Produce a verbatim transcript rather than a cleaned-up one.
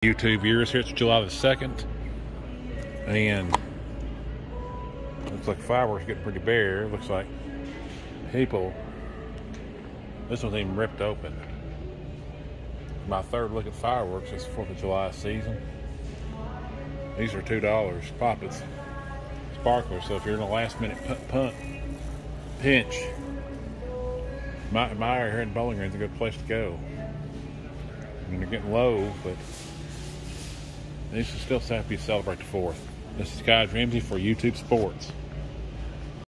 YouTube viewers, here it's July the second, and looks like fireworks getting pretty bare. Looks like people, this one's even ripped open. My third look at fireworks this fourth of July season. These are two dollars pop. It's sparklers, so if you're in a last minute punt, punt pinch, my, my area here in Bowling Green is a good place to go. I mean, they're getting low, but these will still have to be celebrate the fourth. This is Guy Ramsey for YouTube Sports.